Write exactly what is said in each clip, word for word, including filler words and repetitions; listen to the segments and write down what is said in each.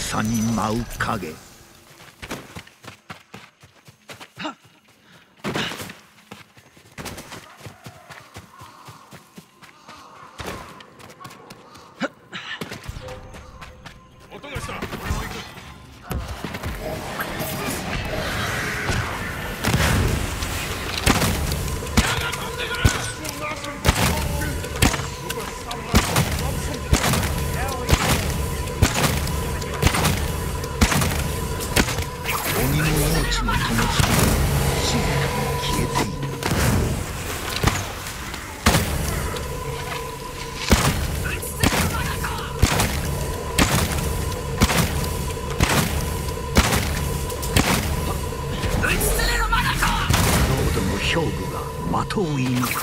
さに舞う影。的を射抜く。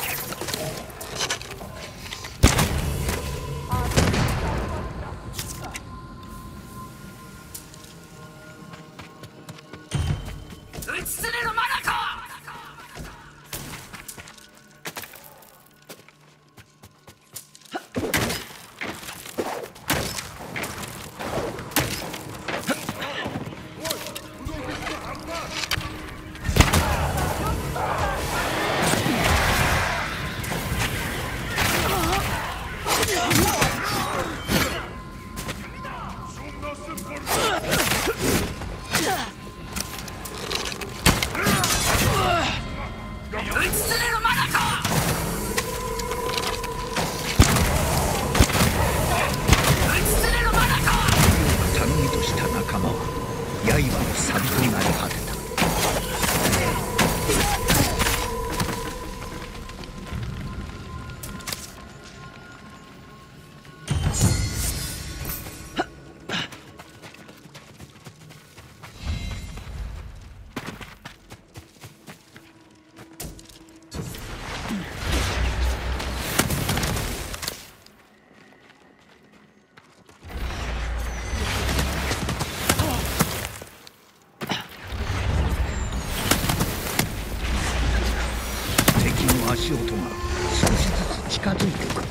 足音が少しずつ近づいてくる。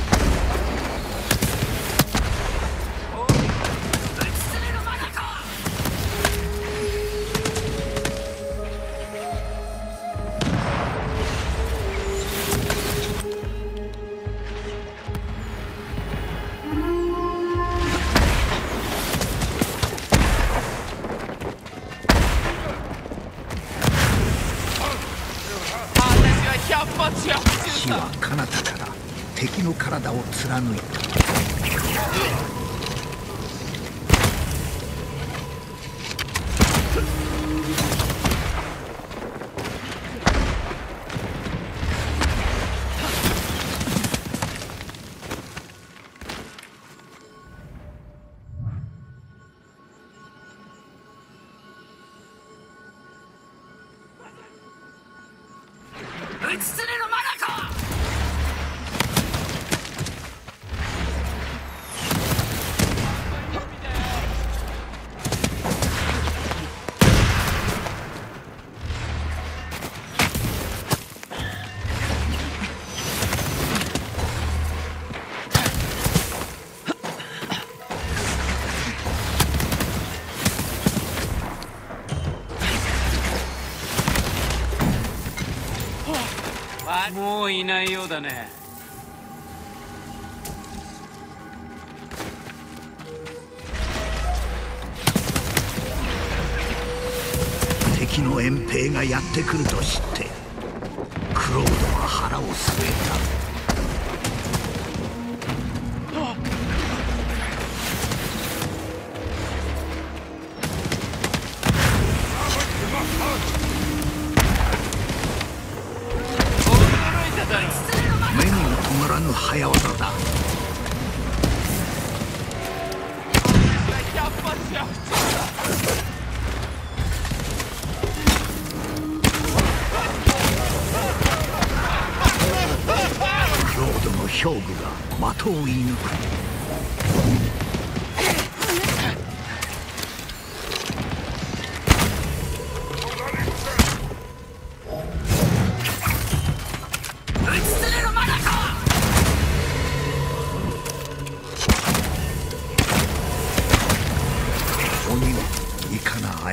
火は彼方から敵の体を貫いた。 もういないようだね。 敵の遠兵がやってくると知ってクロードは腹を据えた。目にも止まらぬ早技だ。クロードの兵具が的を射抜く。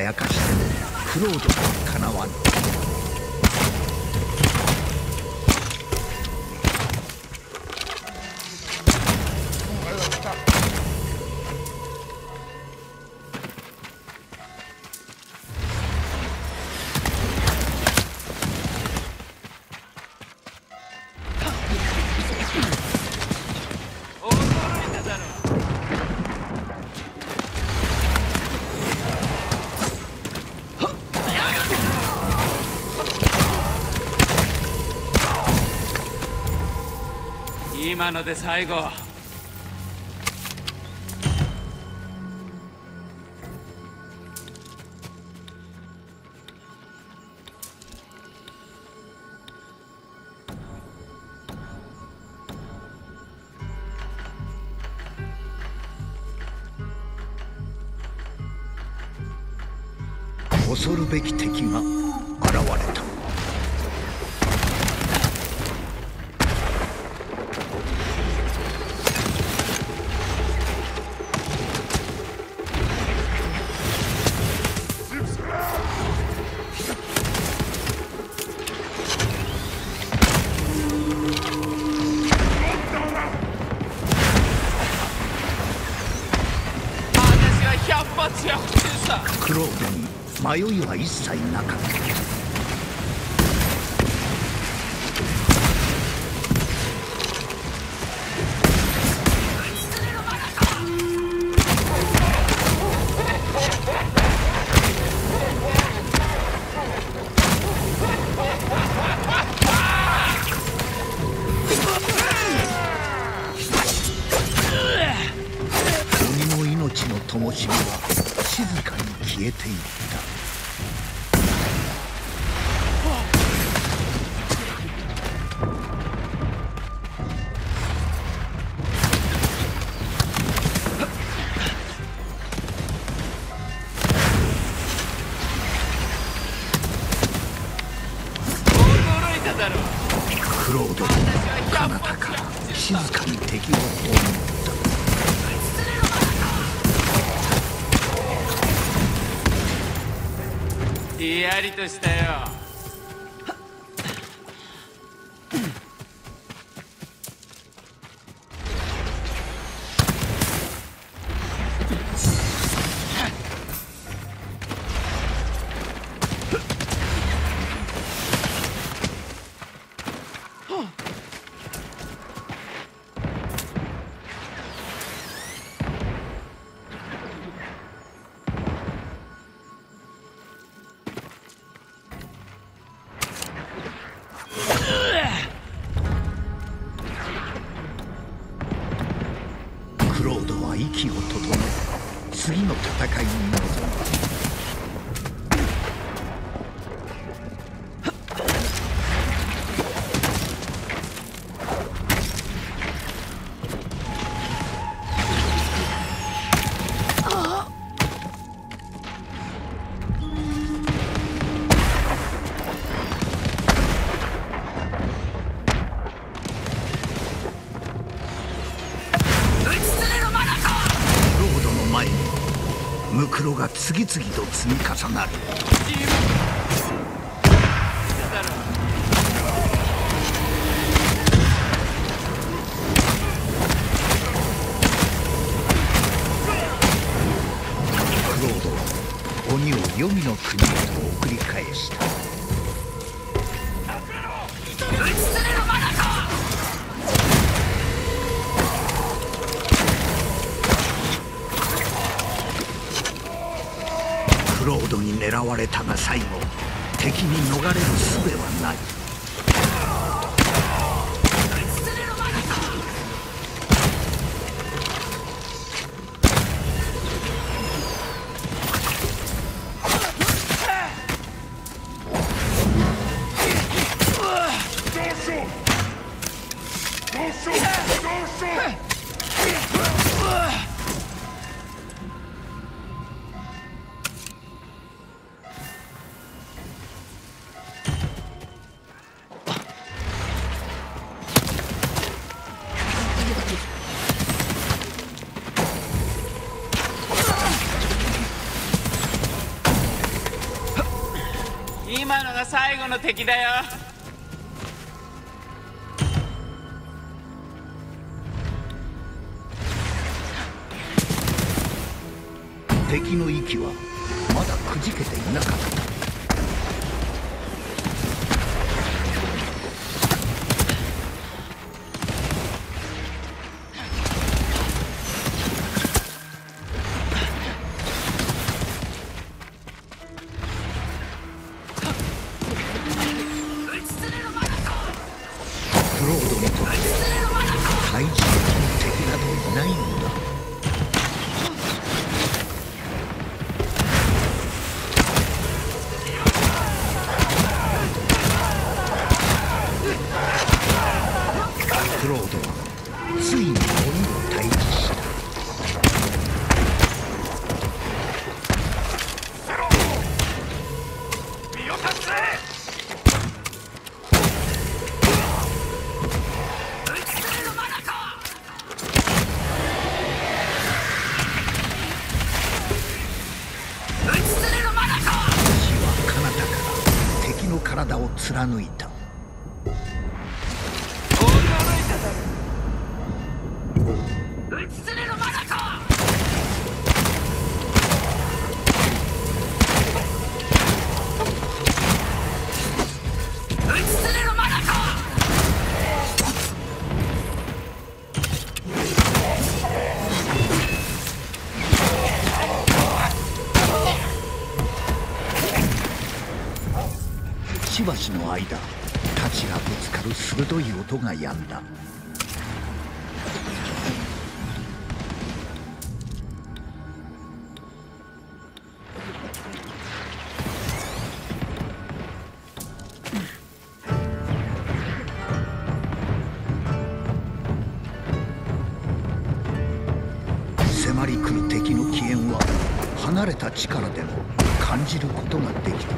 やかしてもクロードとはかなわぬ。 今ので最後。 恐るべき敵が現れた。クロードに迷いは一切なかった。鬼の命の灯火は静かに消えていった。クロードは彼方から静かに敵を葬った。 ひやりとしたよ。 クロードは息を整え、次の戦いに臨む。ムクロが次々と積み重なる。クロードは鬼を黄泉の国へと送り返した。クロードに狙われたが最後、敵に逃れる術はない。 最後の敵だよ。 敵の息はまだくじけていなかった。クロードにとって対峙的に敵などいないのだ。クロードはついに鬼を退治した。身を立て。体を貫いた。しばしの間、太刀がぶつかる鋭い音がやんだ。迫り来る敵の機嫌は離れた力でも感じることができた。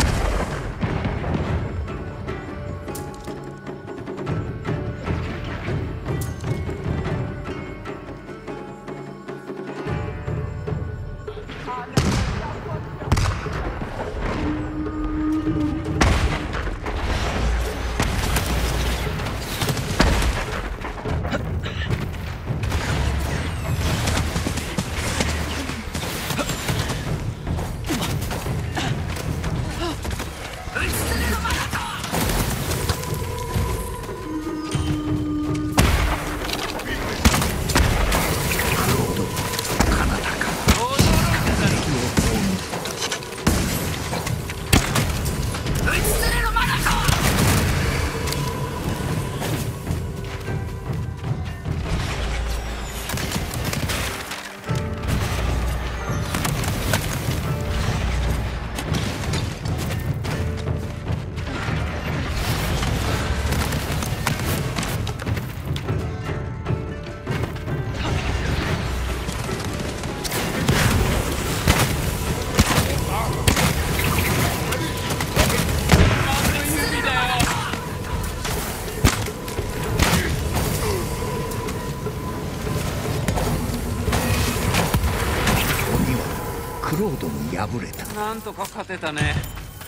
クロードに敗れた。 なんとか勝てたね。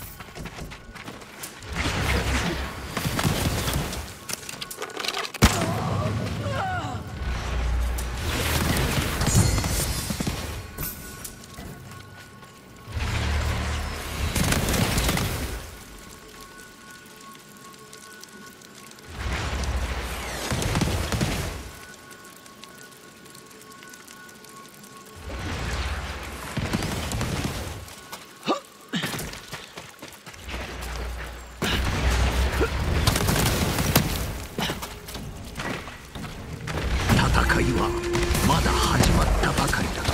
戦いはまだ始まったばかりだ。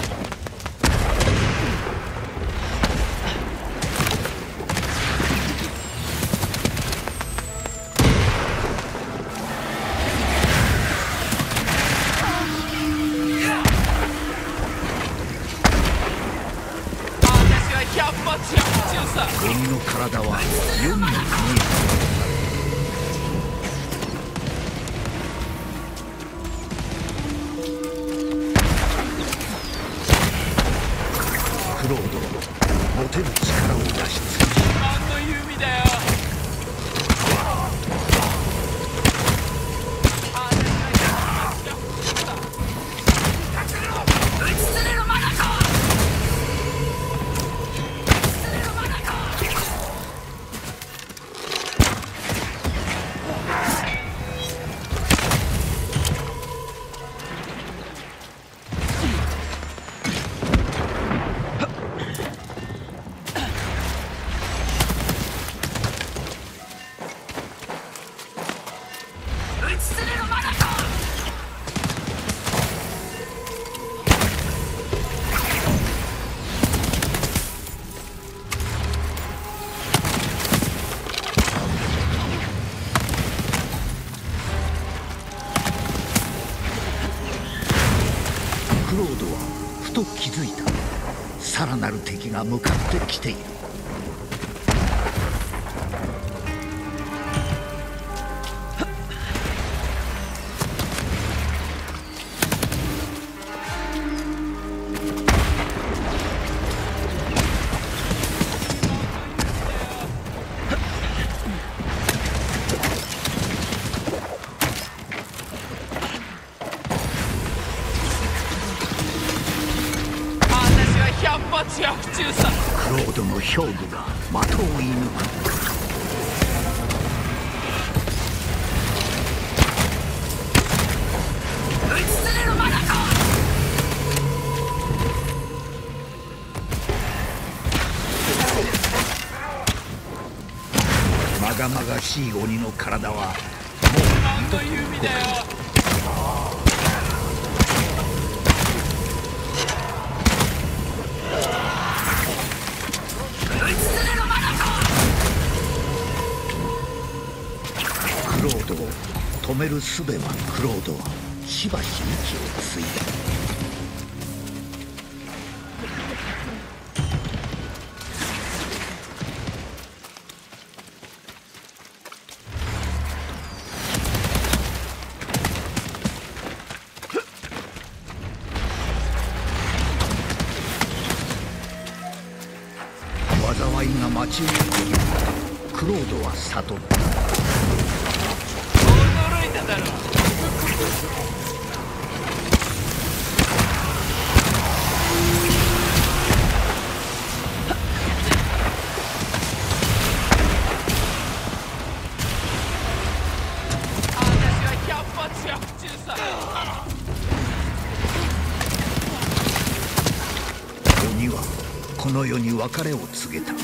私は百発百中さ。 鬼の体は世に見えた。クロード、持てる力を出し尽くし、 何の弓だよ。 クロードはふと気づいた。さらなる敵が向かってきている。 百中さ。 クロードの兵具が的を射抜く。 打ちつれるまだか。 まがまがしい鬼の体はもう何の弓だよ。 クロードを止める術はクロードはしばし息をついた。災いが待ち受けているとクロードは悟った。 驚いただろ。私は百発百中さ。 鬼はこの世に別れを告げた。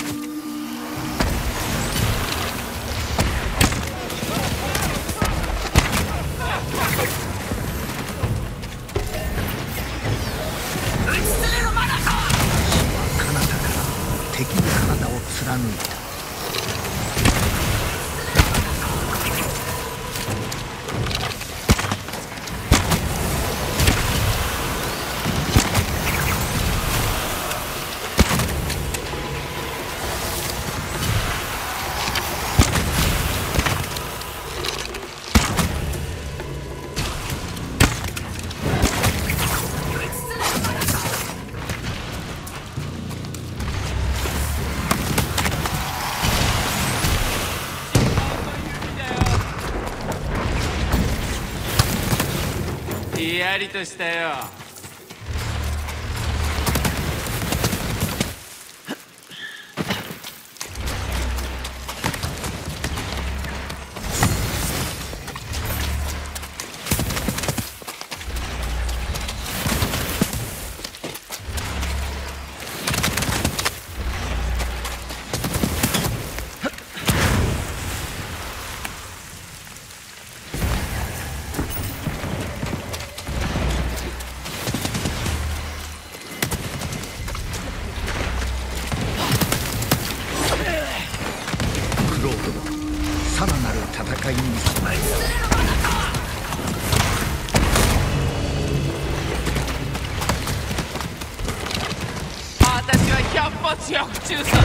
敵の体を貫いた。 ひやりとしたよ。さらなる戦いに備えた。 私は百発百中さ。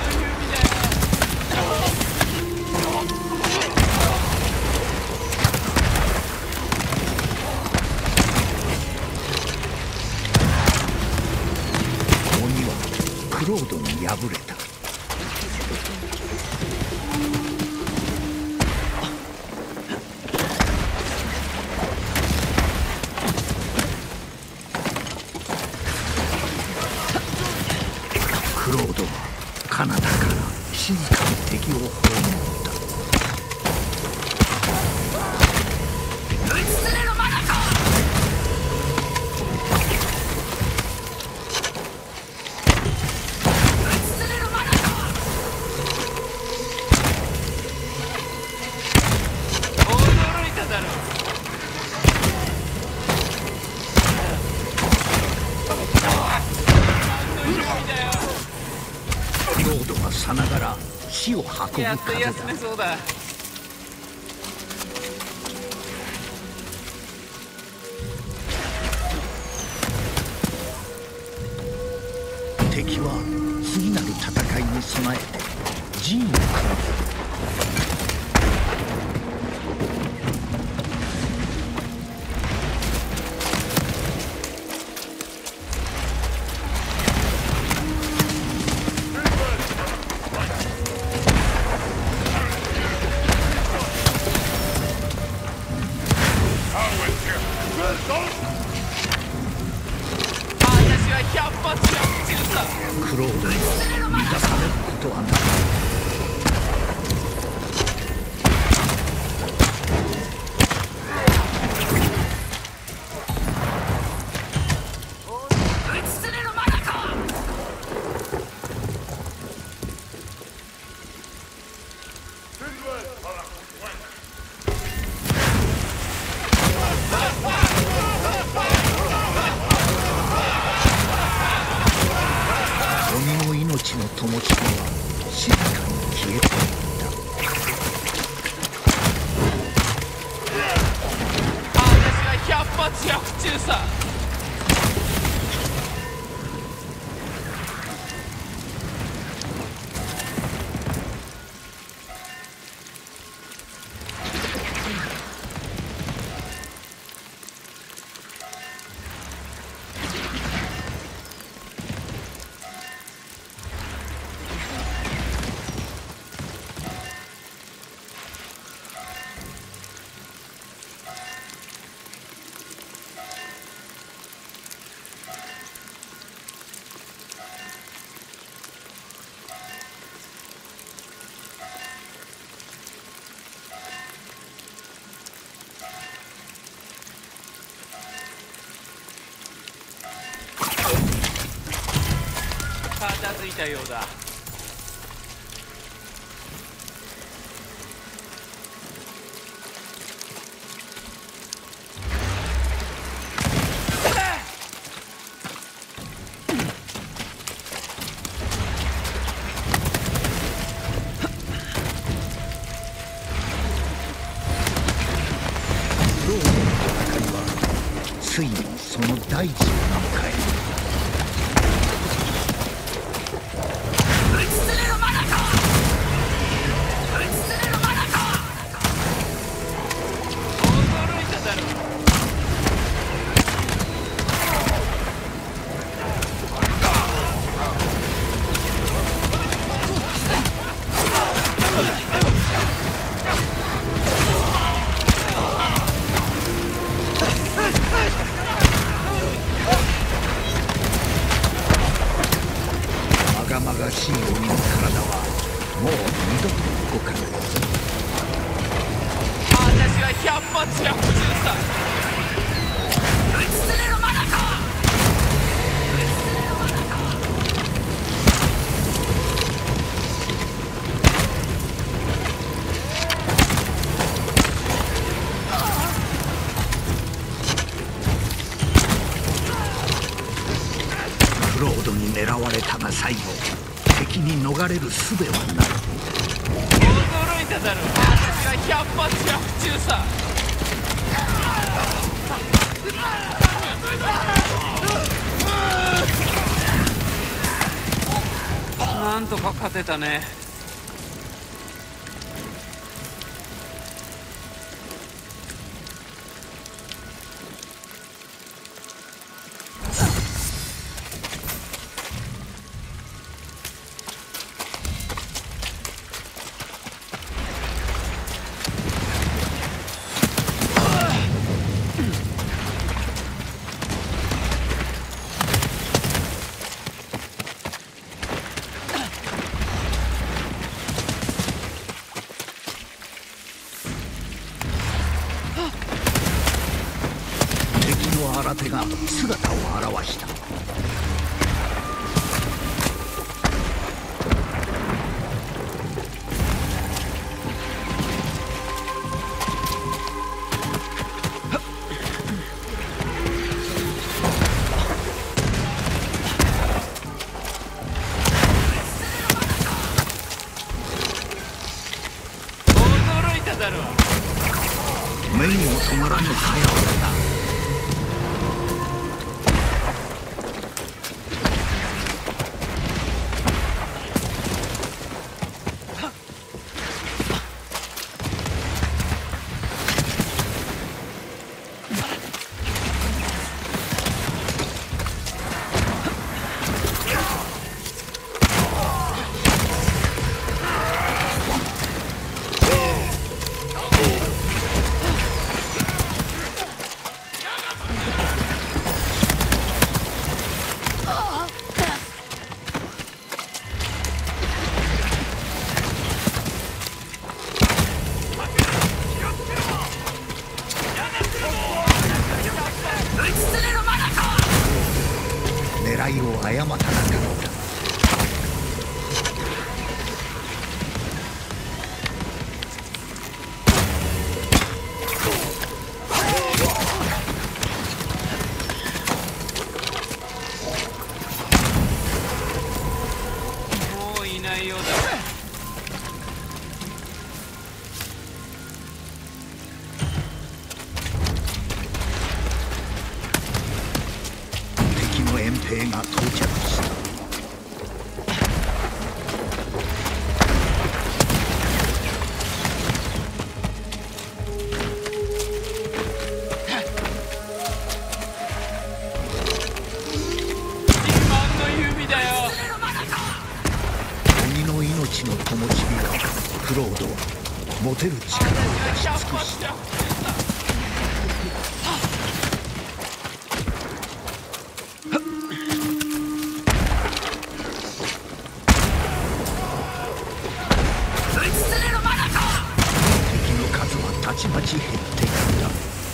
鬼はクロードに敗れた。クロードは彼方から静かに敵を葬った。 打ちつれるまだか。打ちつれるま運ぶやっと風だ。 休めそうだ。 敵は次なる戦いに備えて陣を組む。 私は百発百中さ。 クロードに満たされることはない。鬼の命の灯火は静かに消えていった。 私は百発百中さ。片付いたようだ。 クロードの戦いはついにその大事を迎える。まがまがしい鬼の体はもう二度と動かない。 私は百発百中さ。 クロードに狙われたが最後敵に逃れる術はない。 驚いただろ。私は百発百中さ。なんとか勝てたね。 新手が姿を現した。 ならぬ早業だ。狙いを誤ったなかった。 もういないようだ。 敵の遠兵が到着した。 自慢の弓だよ。 鬼の命の灯火がクロードは持てる力を出し尽くした。敵の数はたちまち減っていった。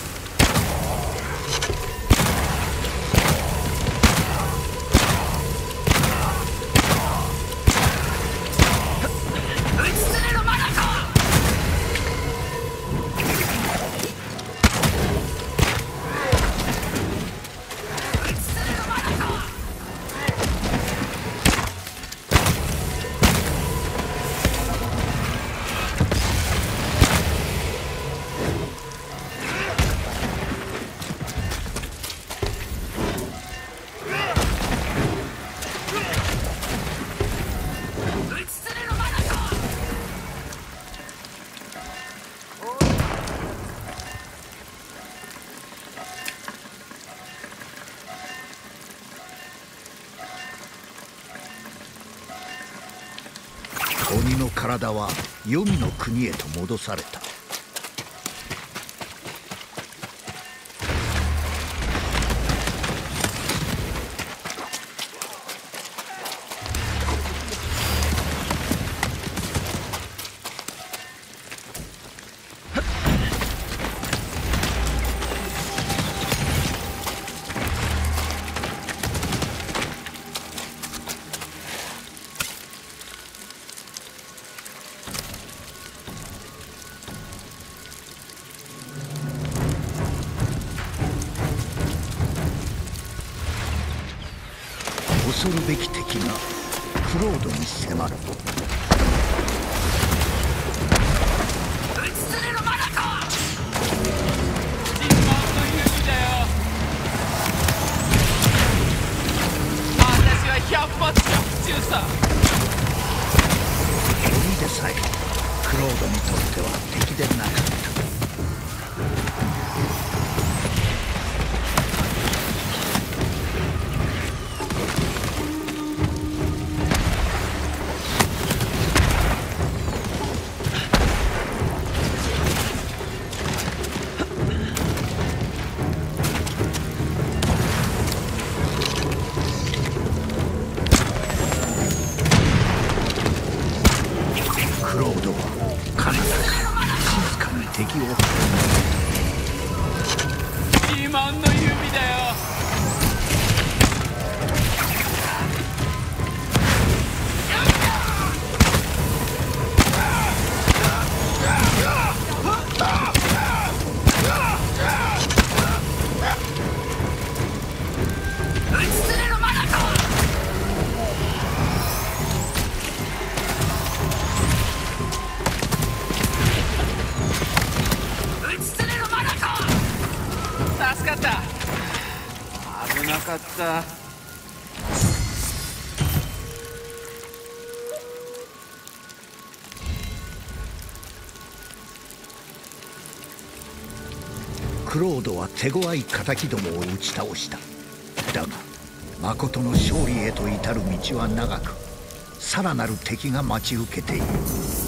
鬼の体は黄泉の国へと戻された。恐るべき敵がクロードに迫る。鬼でさえクロードにとっては敵でなかった。 なかった。 クロードは手強い敵どもを打ち倒した。だが誠の勝利へと至る道は長く、さらなる敵が待ち受けている。